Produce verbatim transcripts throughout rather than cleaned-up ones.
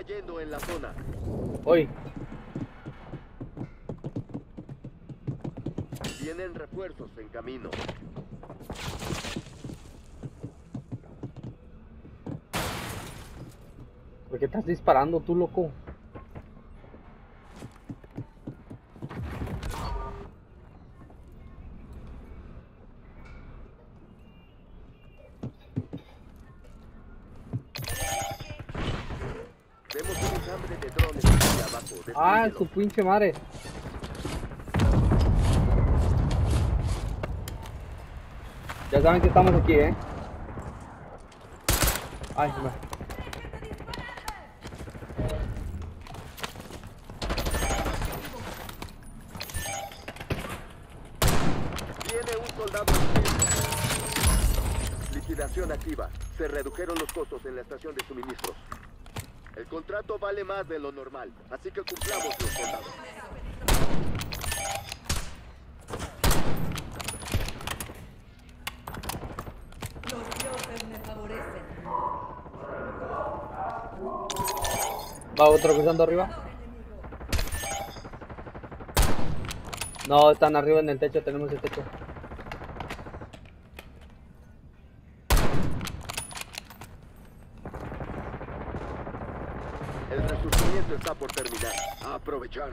cayendo en la zona. Hoy. Vienen refuerzos en camino. ¿Por qué estás disparando tú, loco? Vemos un enjambre de drones aquí abajo. Ah, Destrúyelo. su pinche madre. Ya saben que estamos aquí, ¿eh? Ay, no. Viene un soldado. Liquidación activa. Se redujeron los costos en la estación de suministros. El contrato vale más de lo normal, así que cumplamos los soldados. Los dioses me favorecen. ¿Va otro cruzando arriba? No, están arriba en el techo, tenemos el techo. El resurgimiento está por terminar. A aprovechar.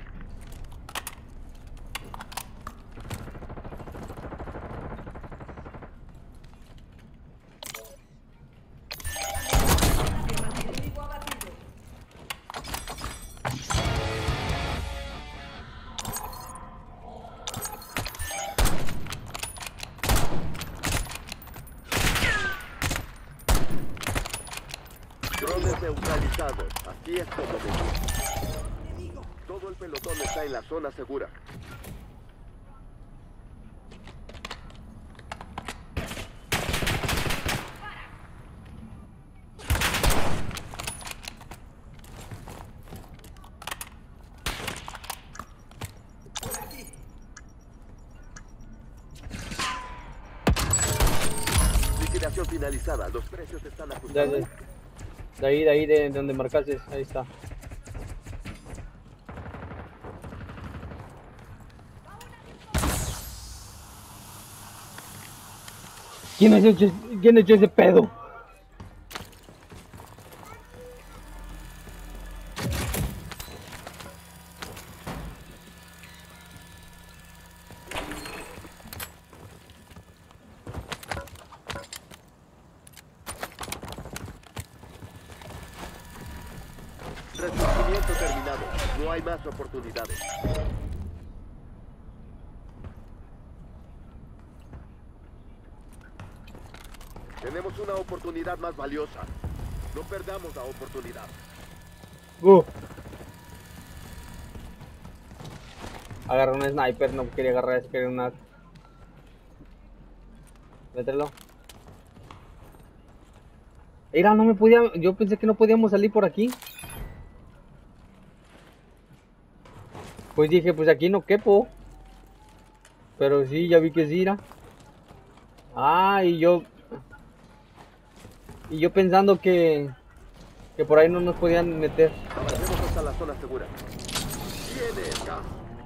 Enemigo abatido. Drones neutralizados. Así es como debe. Todo el pelotón está en la zona segura. Liquidación finalizada. Los precios están De, ajustados. de, de ahí, de ahí, de donde marcaste, ahí está. ¿Quién es ese, quién echó ese pedo? Resurgimiento terminado. No hay más oportunidades. Tenemos una oportunidad más valiosa. No perdamos la oportunidad. Uh. Agarra un sniper, no quería agarrar ese, quería una. Mételo. Mira, no me podía, yo pensé que no podíamos salir por aquí. Pues dije, pues aquí no quepo. Pero sí, ya vi que sí, era. Ah, y yo... Y yo pensando que... Que por ahí no nos podían meter. Avancemos hasta la zona segura. Viene el gas.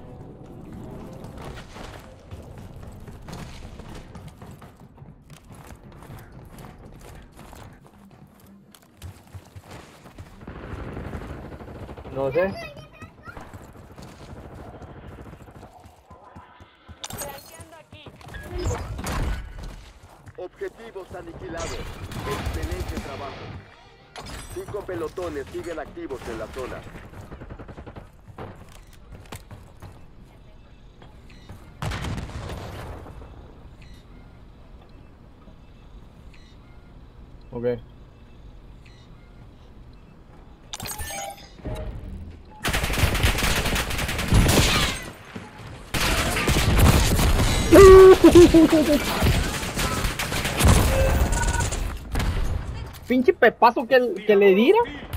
No sé. Objetivos aniquilados. Excelente trabajo. Cinco pelotones siguen activos en la zona. Ok. Pinche pepazo que, que le dira.